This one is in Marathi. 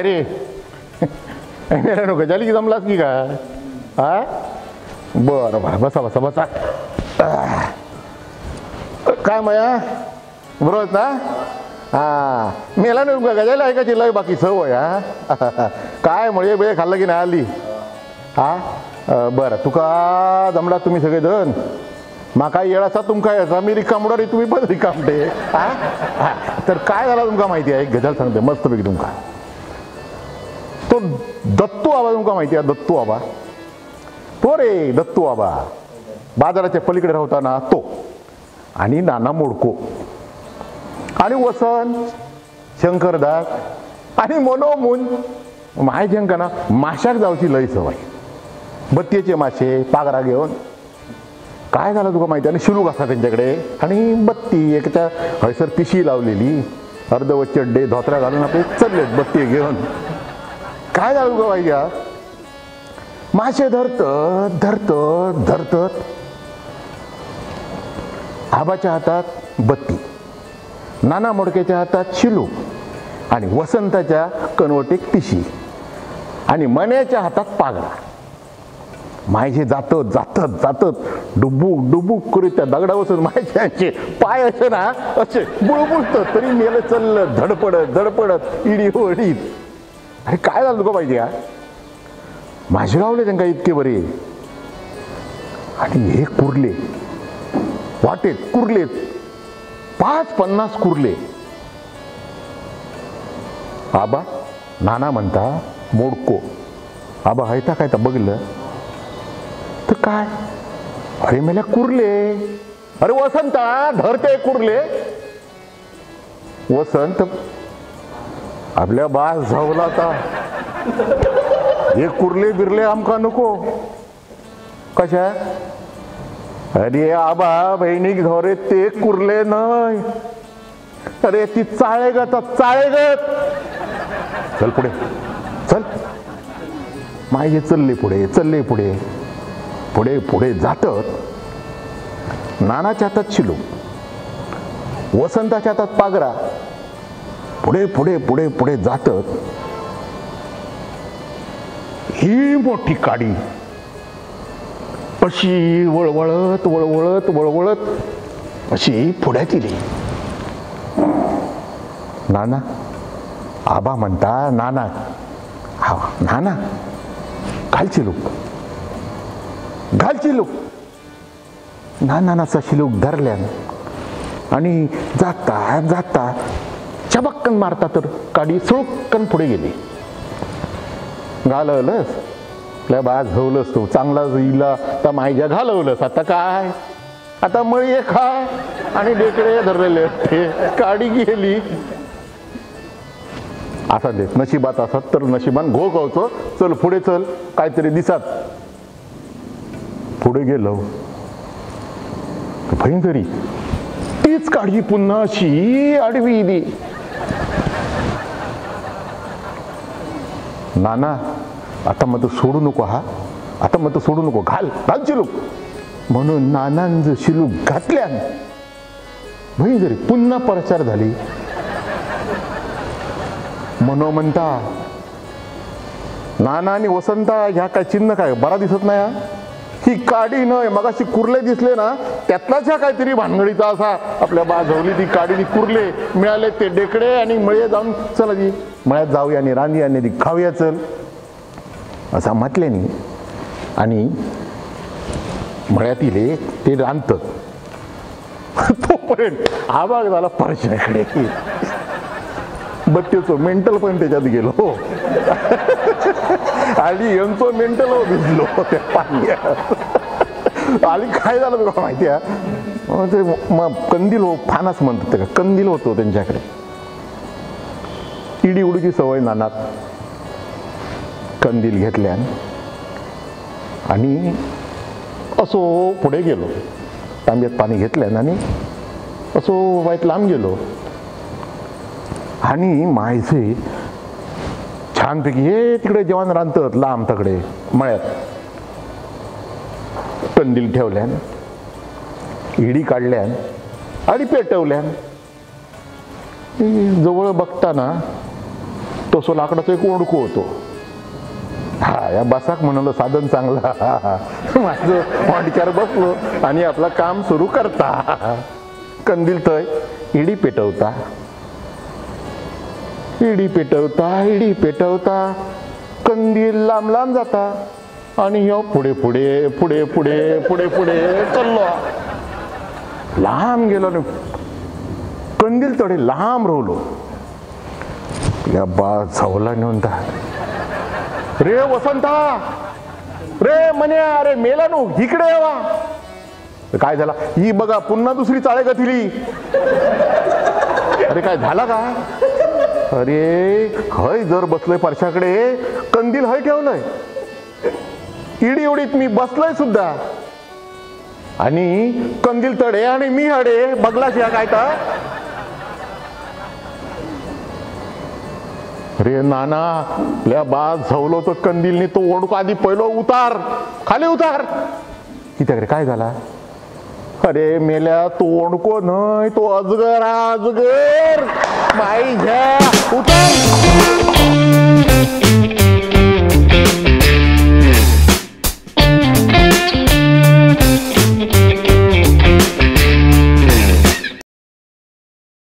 काय रे मेरा नको झाली की जमलास की काय? हा बरं बरं बसा बसा बसा. काय माया बरोबर ना? हा मेला नाही का गजायला ऐकायची लय बाकी सवय. हा काय मळे बिळे खाल्लं की नाही आली? हा बरं तुका जमला तुम्ही सगळे जण माका येळाचा तुमका याचा मी रिकामडा रे तुम्ही पण रिकामटे. हा तर काय झाला तुमका माहिती आहे? एक गजाल सांगते मस्तपैकी तुमका. तो दत्तू आबा तुमका माहिती आहे? दत्तू आबा तो रे दत्तू आबा बाजाराच्या पलीकडे राहताना तो आणि नाना मोडको आणि वसंत शंकरदास आणि मनोमून माय ना माशाक जावची लय सवय. बत्तीचे मासे पागरा घेऊन काय झालं तुका माहिती? आणि शिलूक असा त्यांच्याकडे आणि बत्ती एकच्या हयसर पिशी लावलेली अर्धवट चड्डे धोत्र्या घालून आपले चाललेत बत्ती घेऊन. काय झालं तुका माहिती? मासे धरतत धरतत धरतत आबाच्या हातात बत्ती, नाना मोडकेच्या हातात शिलू आणि वसंताच्या कनवटेक पिशी आणि मण्याच्या हातात पागरा. मायचे जातत जातत जातत डुबुक डुबुक करीत त्या दगडा बसून मायचे पाय असे ना असे बुळबुळतात तरी मेलं चाललं धडपडत धडपडत इडी ओढीत. अरे काय झालं तुका पाहिजे? माझे गावले त्यांना इतके बरे आणि हे कुर्ले वाटेत कुर्लेत 50 कुर्ले. आबा नाना म्हणता मोडको आबा हायता काय तर बघलं तर काय? अरे मेल्या कुर्ले. अरे वसंता धरते कुर्ले. वसंत आपल्या बास झावला आता हे कुर्ले बिरले आमका नको. कशा? अरे आबा बहिणीक धरे ते कुर्ले नाही. अरे ती चाळेगत चाळेगत. चल पुढे चल. माये चालले पुढे चालले पुढे पुढे पुढे जातत. नानाच्या हातात शिलू वसंताच्या हातात पागरा पुढे पुढे पुढे पुढे जातत. ही मोठी काडी अशी वळवळत वळवळत वळवळत अशी पुढ्यात इली. नाना आबा म्हणता नाना हा नाना घालची लोक घालची लोक. नानाचा शिलूक धरल्यान आणि जाता जाता चबक्कन मारता तर काडी सुळक्कन पुढे गेली. घालवलंस आपल्या बाज हवलंस तू चांगला इला तर मायच्या घालवलंस. आता काय? आता मळी खाय आणि डेकडे धरलेले काडी गेली. असा देत नशिबात असत तर नशिबान घो कवचो चल पुढे चल काहीतरी दिसत. पुढे गेलो भयंकरी तीच काढी पुन्हा अशी आडवी इली. नाना आता मग सोडू नको. हा आता मग सोडू नको घाल घाल शिलूक म्हणून नानांज शिलूक घातल्यान भयंकरी पुन्हा प्रचार झाली. मनो म्हणता नाना आणि वसंता ह्या काय चिन्ह काय बरा दिसत नाही. ही काडी नाही मगाशी कुर्ले दिसले ना त्यातलाच ह्या काहीतरी भानगडीचा असा आपल्या बाजवली ती काडी ती कुर्ले मिळाले ते डेकडे आणि मळे जाऊन चला जी मळ्यात जाऊया आणि रांधी आणि ती खाऊया चल असा म्हटल्याने आणि मळ्यात इले ते रांधत. तोपर्यंत आवाज झाला परशाकडे बत्तीचं मेंटल पण त्याच्यात गेलो आणि यांचं मेंटल भिजलो त्या पाण्यात. आणि काय झालं तुला माहिती आहे? ते मग कंदील फानाच म्हणतात ते कंदील होतो त्यांच्याकडे. इडी उडीची सवय नानात. कंदील घेतल्या आणि असो पुढे गेलो. तांब्यात पाणी घेतल्यान आणि असो वाईट लांब गेलो आणि मायचे छानपैकी हे तिकडे जेवण रांधतात लांब तकडे मळ्यात. कंदील ठेवल्यान इडी काढल्यान आणि पेटवल्यान. जवळ बघताना तसं लाकडाचं एक ओंडकू होतो. हा या बसाक म्हणाल साधन चांगला. माझं ओंडक्यावर बसलो आणि आपलं काम सुरू करता. कंदील थंय इडी पेटवता, इडी पेटवता, इडी पेटवता, कंदील लांब लांब जाता आणि ह्यो पुढे पुढे पुढे पुढे पुढे पुढे चाललो. लांब गेलो न कंदील थोडे लांब रोवलो. या बा झवला म्हणता, रे वसंता, रे मन्या, अरे मेला नो इकडे यावा. काय झाला, ही बघा पुन्हा दुसरी चाळे गथिली. अरे काय झाला काय? अरे हय जर बसलोय परशाकडे, कंदील हय ठेवलंय, इडी उडीत मी बसलोय सुद्धा आणि कंदील तडे आणि मी हडे बघलाच या काय तर. अरे नाना, आपल्या बा झवलो तर कंदीलने तो ओंडको आधी पहिलो उतार, खाली उतार. कित्याकडे काय झाला? अरे मेल्या, तो ओंडको नाही, तो अजगर, अजगर. माई घ्या, उतार.